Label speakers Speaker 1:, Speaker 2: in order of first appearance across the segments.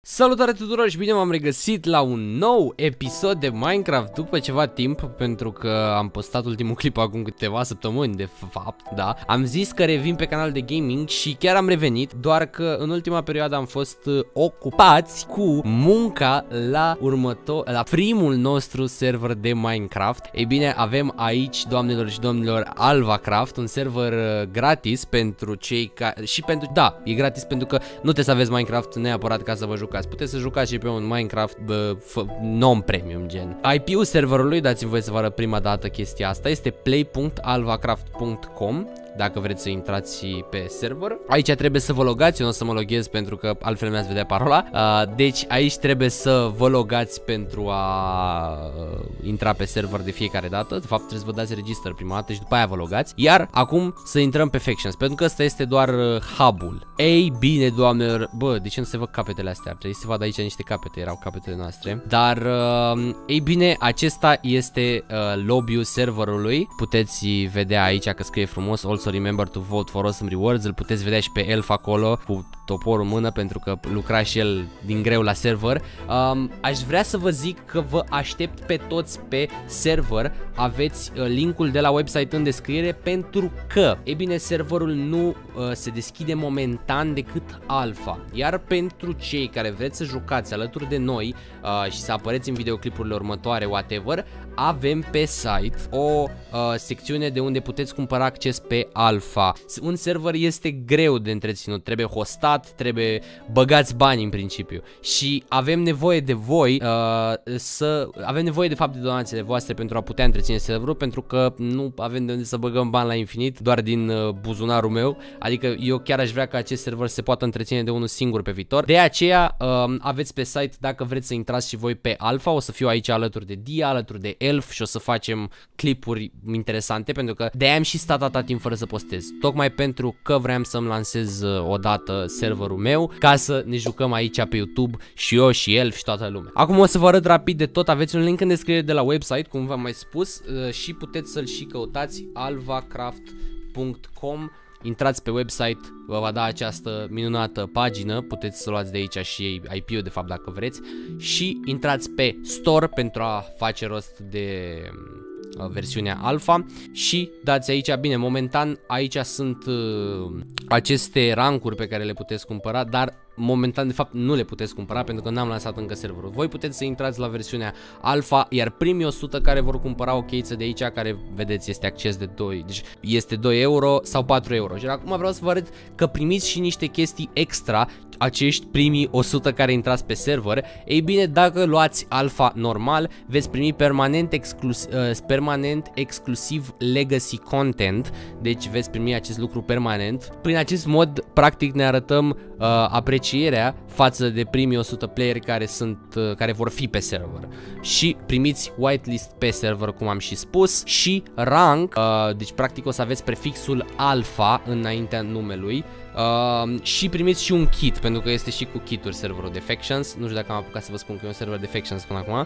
Speaker 1: Salutare tuturor și bine m-am regăsit la un nou episod de Minecraft după ceva timp, pentru că am postat ultimul clip acum câteva săptămâni de fapt, da. Am zis că revin pe canal de gaming și chiar am revenit, doar că în ultima perioadă am fost ocupați cu munca la primul nostru server de Minecraft. Ei bine, avem aici, doamnelor și domnilor, AlvaCraft, un server gratis pentru cei care e gratis pentru că nu trebuie să aveți Minecraft neapărat ca să vă jucați. Puteți să jucați și pe un Minecraft non-premium gen. IP-ul serverului, dați-mi voie să vă arăt prima dată chestia asta, este play.alvacraft.com. Dacă vreți să intrați pe server, aici trebuie să vă logați. Eu nu o să mă loghez pentru că altfel mi-ați vedea parola. Deci aici trebuie să vă logați pentru a intra pe server de fiecare dată. De fapt trebuie să vă dați register prima dată și după aia vă logați. Iar acum să intrăm pe Factions, pentru că ăsta este doar hub-ul. Ei bine, doamnelor, bă, de ce nu se văd capetele astea? Ar trebui să văd aici niște capete, erau capetele noastre. Dar, ei bine, acesta este lobby-ul serverului. Puteți vedea aici că scrie frumos Also remember to vote for awesome rewards. Îl puteți vedea și pe Elf acolo cu toporul în mână, pentru că lucra și el din greu la server. Aș vrea să vă zic că vă aștept pe toți pe server. Aveți linkul de la website în descriere, pentru că, e bine, serverul nu se deschide momentan decât alfa. Iar pentru cei care vreți să jucați alături de noi și să apăreți în videoclipurile următoare, whatever, avem pe site o secțiune de unde puteți cumpăra acces pe alfa. Un server este greu de întreținut, trebuie hostat, trebuie băgați bani în principiu și avem nevoie de voi, avem nevoie de fapt de donațiile voastre pentru a putea întreține serverul, pentru că nu avem de unde să băgăm bani la infinit, doar din buzunarul meu. Adică eu chiar aș vrea ca acest server se poată întreține de unul singur pe viitor. De aceea aveți pe site, dacă vreți să intrați și voi pe alfa, o să fiu aici alături de Dia, alături de Elf și o să facem clipuri interesante, pentru că de-aia am și stat atâta timp fără să postez, tocmai pentru că vreau să-mi lansez odată serverul meu, ca să ne jucăm aici pe YouTube și eu și Elf și toată lumea. Acum o să vă arăt rapid de tot, aveți un link în descriere de la website, cum v-am mai spus, și puteți să-l și căutați, alvacraft.com. Intrați pe website, vă va da această minunată pagină, puteți să luați de aici și IP-ul de fapt dacă vreți, și intrați pe store pentru a face rost de versiunea alfa și dați aici, bine, momentan aici sunt aceste rankuri pe care le puteți cumpăra, dar momentan de fapt nu le puteți cumpăra pentru că n-am lansat încă serverul. Voi puteți să intrați la versiunea alfa, iar primii 100 care vor cumpăra o cheiță de aici, care vedeți este acces de 2, deci este 2 euro sau 4 euro. Și acum vreau să vă arăt că primiți și niște chestii extra, acești primii 100 care intrați pe server. Ei bine, dacă luați alfa normal, veți primi permanent exclusiv legacy content, deci veți primi acest lucru permanent. Prin acest mod, practic, ne arătăm aprecierea față de primii 100 playeri care vor fi pe server. Și primiți whitelist pe server, cum am și spus, și rank, deci practic o să aveți prefixul alfa înaintea numelui. Și primiți și un kit, pentru că este și cu kituri serverul de Factions. Nu știu dacă am apucat să vă spun că e un server de Factions până acum.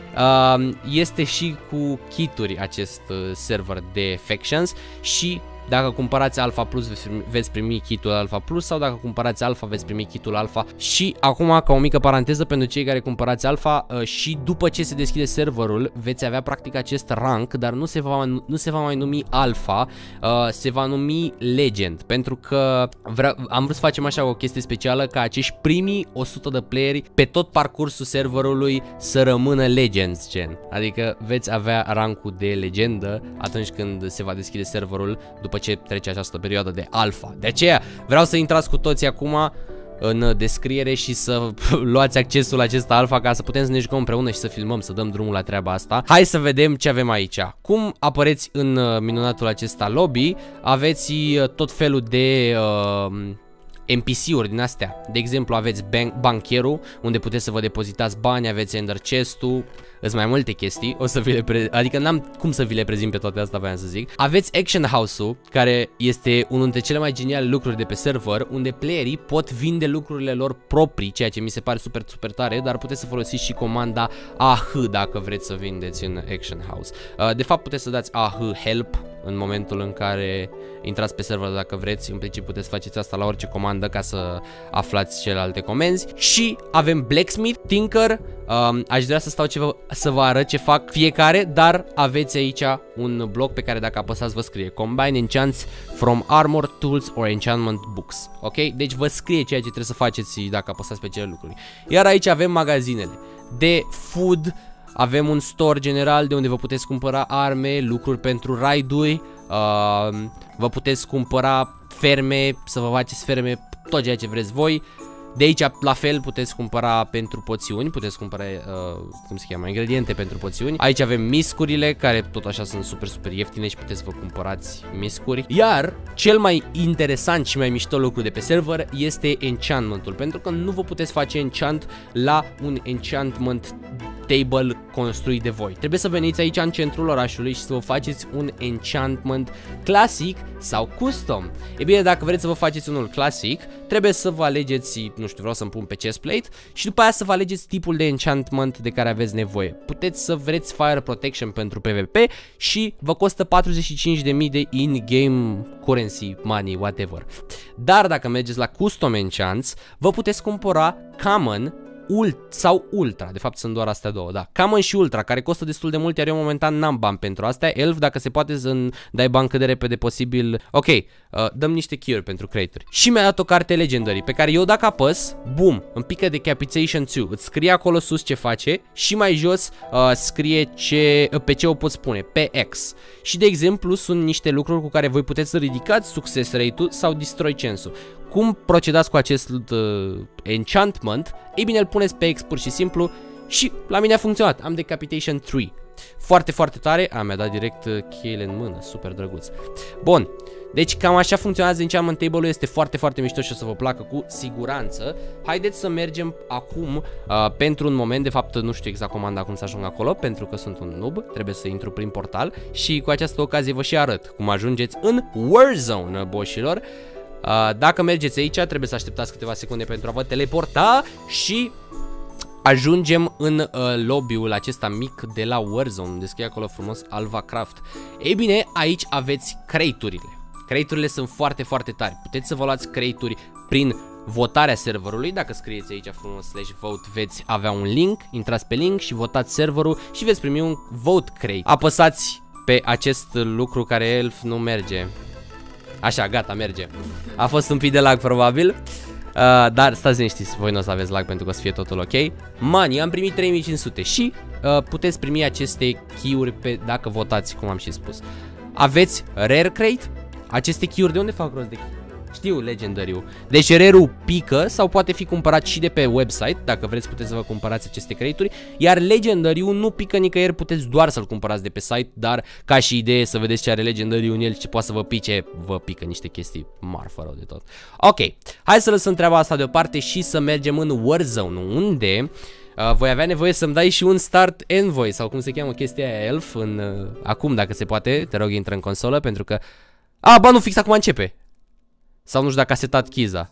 Speaker 1: Este și cu kituri acest server de Factions și dacă cumpărați Alpha Plus veți primi kitul Alpha Plus, sau dacă cumpărați Alpha veți primi kitul Alpha. Și acum, ca o mică paranteză pentru cei care cumpărați Alpha, și după ce se deschide serverul veți avea practic acest rank, dar nu se va mai numi Alpha, se va numi Legend, pentru că am vrut să facem așa o chestie specială, ca acești primii 100 de playeri pe tot parcursul serverului să rămână Legends gen. Adică veți avea rankul de legendă atunci când se va deschide serverul, după ce trece această perioadă de alfa. De aceea vreau să intrați cu toții acum în descriere și să luați accesul acesta alfa, ca să putem să ne jucăm împreună și să filmăm, să dăm drumul la treaba asta. Hai să vedem ce avem aici. Cum apăreți în minunatul acesta lobby, aveți tot felul de NPC-uri din astea. De exemplu, aveți bancherul, unde puteți să vă depozitați bani, aveți Ender Chest-ul, îs mai multe chestii, o să vi le adică n-am cum să vi le prezint pe toate astea, voiam să zic. Aveți Action House-ul, care este unul dintre cele mai geniale lucruri de pe server, unde playerii pot vinde lucrurile lor proprii, ceea ce mi se pare super, super tare, dar puteți să folosiți și comanda AH dacă vreți să vindeți în Action House. De fapt, puteți să dați AH Help în momentul în care intrați pe server dacă vreți. În principiu puteți faceți asta la orice comandă ca să aflați celelalte comenzi. Și avem Blacksmith, Tinker. Aș vrea să stau să vă arăt ce fac fiecare, dar aveți aici un bloc pe care dacă apăsați vă scrie Combine Enchants from Armor, Tools or Enchantment Books. Ok? Deci vă scrie ceea ce trebuie să faceți dacă apăsați pe cele lucruri. Iar aici avem magazinele de food. Avem un store general de unde vă puteți cumpăra arme, lucruri pentru raiduri, vă puteți cumpăra ferme, să vă faceți ferme, tot ceea ce vreți voi. De aici, la fel, puteți cumpăra pentru poțiuni, puteți cumpăra, cum se cheamă, ingrediente pentru poțiuni. Aici avem miscurile, care tot așa sunt super ieftine și puteți să vă cumpărați miscuri. Iar cel mai interesant și mai mișto lucru de pe server este enchantmentul, pentru că nu vă puteți face enchant la un enchantment table construit de voi. Trebuie să veniți aici în centrul orașului și să vă faceți un enchantment clasic sau custom. E bine, dacă vreți să vă faceți unul clasic, trebuie să vă alegeți, nu știu, vreau să-mi pun pe chestplate și după aia să vă alegeți tipul de enchantment de care aveți nevoie. Puteți să vreți fire protection pentru PvP și vă costă 45.000 de in-game currency, money, whatever. Dar dacă mergeți la custom enchants, vă puteți cumpăra common sau ultra, de fapt sunt doar astea două, da. Common și ultra, care costă destul de mult, iar eu momentan n-am bani pentru astea. Elf, dacă se poate să dai bani cât de repede posibil. Ok, dăm niște cure pentru crate-uri. Și mi-a dat o carte legendary pe care eu dacă apăs, boom, îmi pică Decapitation 2. Îți scrie acolo sus ce face și mai jos scrie pe ce o poți pune, pe X. Și de exemplu sunt niște lucruri cu care voi puteți să ridicați success rate-ul sau destroy chance-ul. Cum procedați cu acest enchantment? Ei bine, îl puneți pe X pur și simplu și la mine a funcționat. Am Decapitation 3. Foarte tare. Mi-a dat direct cheile în mână. Super drăguț. Bun. Deci cam așa funcționează enchantment table-ul. Este foarte mișto și o să vă placă cu siguranță. Haideți să mergem acum pentru un moment. De fapt nu știu exact comanda cum să ajung acolo, pentru că sunt un noob. Trebuie să intru prin portal și cu această ocazie vă și arăt cum ajungeți în Warzone, boșilor. Dacă mergeți aici, trebuie să așteptați câteva secunde pentru a vă teleporta și ajungem în lobby-ul acesta mic de la Warzone, unde scrie acolo frumos Alva Craft. Ei bine, aici aveți crate-urile. Crate-urile sunt foarte tari. Puteți să vă luați crate-uri prin votarea serverului. Dacă scrieți aici frumos /vote veți avea un link, intrați pe link și votați serverul și veți primi un vote crate. Apăsați pe acest lucru care Elf nu merge. Așa, gata, merge. A fost un pic de lag probabil, dar stați liniștiți, voi nu o să aveți lag pentru că o să fie totul ok. Money, am primit 3500 și puteți primi aceste key-uri dacă votați, cum am și spus. Aveți rare crate. Aceste key-uri de unde fac rost de key? Știu, legendariu. Deci rare-ul pică sau poate fi cumpărat și de pe website. Dacă vreți puteți să vă cumpărați aceste crate-uri. Iar legendariu nu pică nicăieri, puteți doar să-l cumpărați de pe site. Dar ca și idee să vedeți ce are legendariu în el și ce poate să vă pice, vă pică niște chestii marfă rău de tot. Ok, hai să lăsăm treaba asta deoparte și să mergem în Warzone, unde voi avea nevoie să-mi dai și un start envoy sau cum se cheamă chestia aia, Elf, acum dacă se poate. Te rog, intră în consolă pentru că... ba nu, fix acum începe. Sau nu știu dacă a setat Chiza.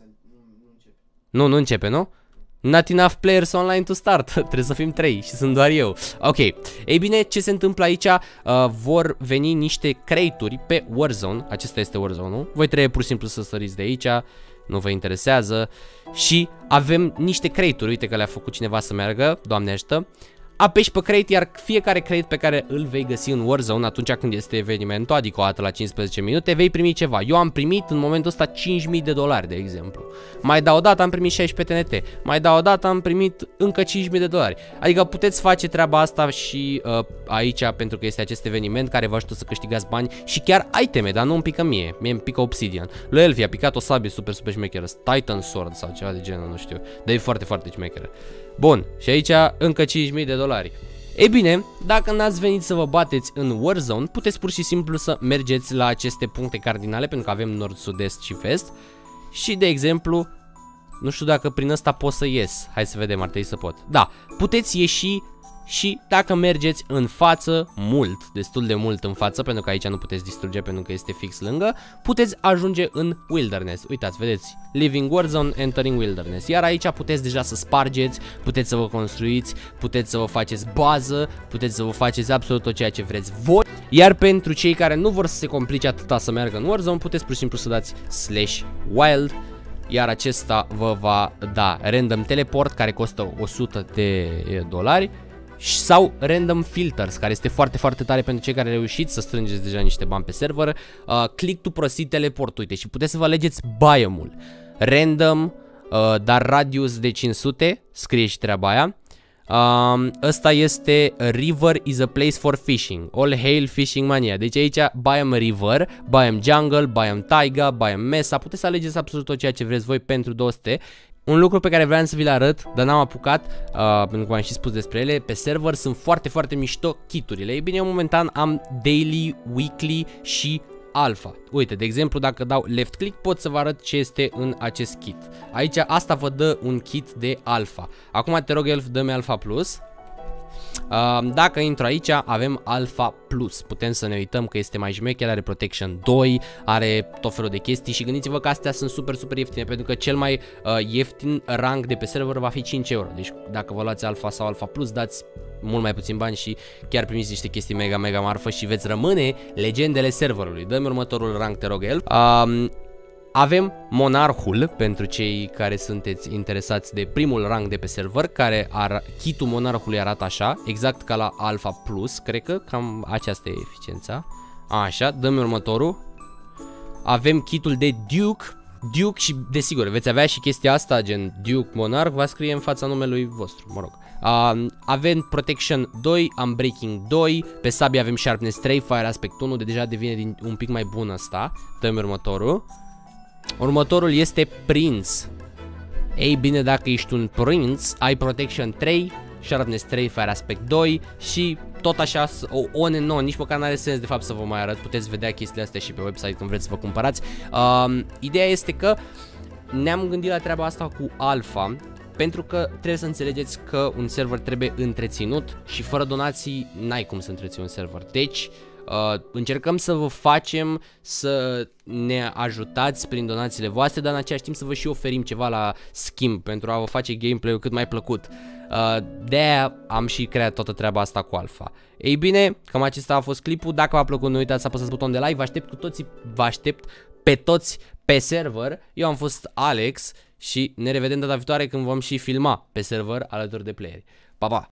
Speaker 1: Nu începe, nu? Not enough players online to start. Trebuie să fim 3 și sunt doar eu. Ok. Ei bine, ce se întâmplă aici? Vor veni niște crate-uri pe Warzone. Acesta este Warzone-ul. Voi trebuie pur și simplu să săriți de aici. Nu vă interesează. Și avem niște crate-uri. Uite că le-a făcut cineva să meargă. Doamne ajută. Apeși pe crate, iar fiecare crate pe care îl vei găsi în Warzone atunci când este evenimentul, adică o dată la 15 minute, vei primi ceva. Eu am primit în momentul ăsta $5.000, de exemplu. Mai dau o dată, am primit 16 TNT. Mai dau o dată, am primit încă $5.000. Adică puteți face treaba asta și aici, pentru că este acest eveniment care vă ajută să câștigați bani și chiar iteme, dar nu îmi pică mie. Mie îmi pică Obsidian. Lui Elfie a picat o sabie super șmecheră, Titan Sword sau ceva de genul, nu știu. Dar e foarte șmecheră. Bun, și aici încă $5.000. Ei bine, dacă n-ați venit să vă bateți în Warzone, puteți pur și simplu să mergeți la aceste puncte cardinale, pentru că avem nord, sud, est și vest. Și de exemplu, nu știu dacă prin ăsta pot să ies. Hai să vedem, ar trebui să pot. Da, puteți ieși și dacă mergeți în față mult, destul de mult în față, pentru că aici nu puteți distruge pentru că este fix lângă, puteți ajunge în Wilderness. Uitați, vedeți, Leaving Warzone, Entering Wilderness. Iar aici puteți deja să spargeți, puteți să vă construiți, puteți să vă faceți bază, puteți să vă faceți absolut tot ceea ce vreți voi. Iar pentru cei care nu vor să se complice atâta să meargă în Warzone, puteți pur și simplu să dați /wild, iar acesta vă va da random teleport care costă $100 sau random filters, care este foarte, foarte tare pentru cei care reușiți să strângeți deja niște bani pe server. Click to proceed teleport, uite, și puteți să vă alegeți biome-ul. Random, dar radius de 500, scrie și treaba aia. Ăsta este River is a place for fishing. All hail fishing mania. Deci aici biome river, biome jungle, biome taiga, biome mesa. Puteți să alegeți absolut tot ceea ce vreți voi pentru 200. Un lucru pe care vreau să vi-l arăt, dar n-am apucat, pentru că v-am și spus despre ele, pe server sunt foarte, foarte mișto kiturile. Ei bine, eu momentan am daily, weekly și alpha. Uite, de exemplu, dacă dau left click pot să vă arăt ce este în acest kit. Aici asta vă dă un kit de alpha. Acum te rog, Elf, dă-mi alpha plus. Dacă intru aici, avem alpha plus. Putem să ne uităm că este mai șmecher, are protection 2, are tot felul de chestii și gândiți-vă că astea sunt super, super ieftine, pentru că cel mai ieftin rank de pe server va fi 5 euro. Deci dacă vă luați alpha sau alpha plus, dați mult mai puțin bani și chiar primiți niște chestii mega, mega marfă și veți rămâne legendele serverului. Dă-mi următorul rank, te rog, Elf. Avem Monarhul, pentru cei care sunteți interesați de primul rang de pe server, care kitul Monarhului arată așa, exact ca la Alpha Plus, cred că cam aceasta e eficiența. Așa, dăm următorul. Avem kitul de Duke și desigur veți avea și chestia asta, gen Duke Monarch, va scrie în fața numelui vostru, mă rog. Avem Protection 2, Unbreaking 2, pe sabie avem Sharpness 3, Fire Aspect 1, de deja devine un pic mai bun ăsta. Dăm următorul. Următorul este Prince. Ei bine, dacă ești un Prince, ai Protection 3, Sharpness 3, Fire Aspect 2 și tot așa, on and on, nici măcar n-are sens de fapt să vă mai arăt, puteți vedea chestiile astea și pe website când vreți să vă cumpărați. Ideea este că ne-am gândit la treaba asta cu Alpha, pentru că trebuie să înțelegeți că un server trebuie întreținut și fără donații n-ai cum să întreții un server. Deci încercăm să vă facem să ne ajutați prin donațiile voastre, dar în același timp să vă și oferim ceva la schimb pentru a vă face gameplay-ul cât mai plăcut. De-aia am și creat toată treaba asta cu Alpha. Ei bine, cam acesta a fost clipul. Dacă v-a plăcut, nu uitați să apăsați butonul de like. Vă aștept pe toți pe server. Eu am fost Alex și ne revedem data viitoare când vom și filma pe server alături de playeri. Pa, pa!